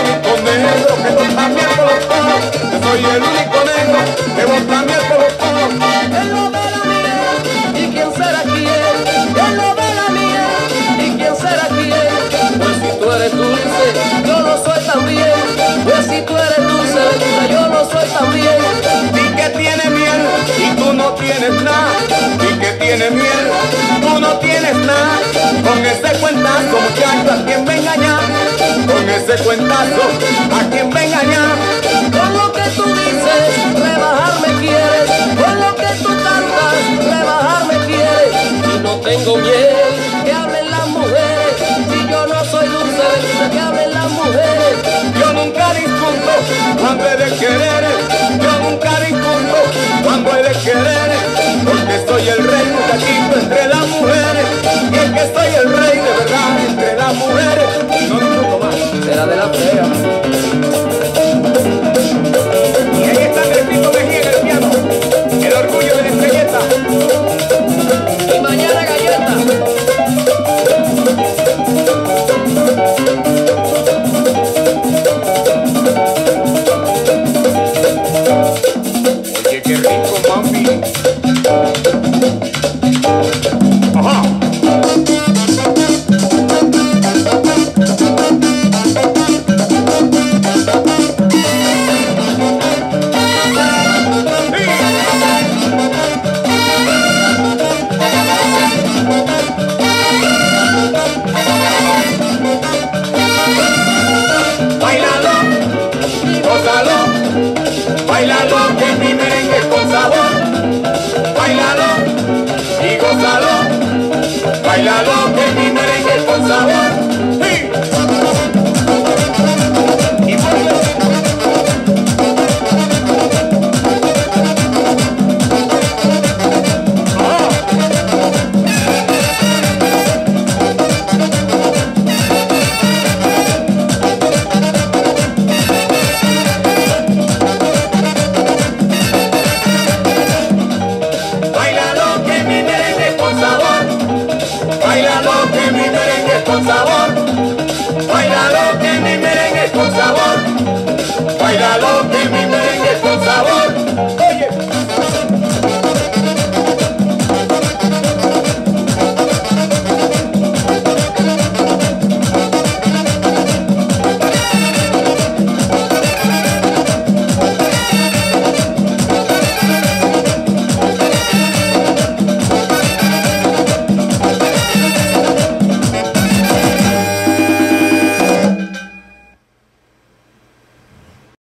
único negro que bota miel por los ojos. Yo soy el único negro que bota miel por los ojos. En lo de la miel, ¿y quién será quién? En lo de la miel, ¿y quién será quién? Pues si tú eres dulce, yo lo soy también. Pues si tú eres dulce, yo lo soy también. Di que tiene miel y tú no tienes nada. Di que tiene miel, tú no tienes nada. Con ese cuentazo, muchacho, ¿a quién va a engañar? Con ese cuentazo, ¿a quién va a engañar? Con lo que tú dices, rebajarme quieres. Con lo que tú cantas, rebajarme quieres. Y no tengo miel, que hablen las mujeres. Si yo no soy dulce, que hablen las mujeres. Yo nunca discuto cuando he de querer. Yo nunca discuto cuando he de querer. Porque soy el rey muchachito entre las mujeres. Y es que soy el rey de verdad entre las mujeres. No discuto más. Será de la fea.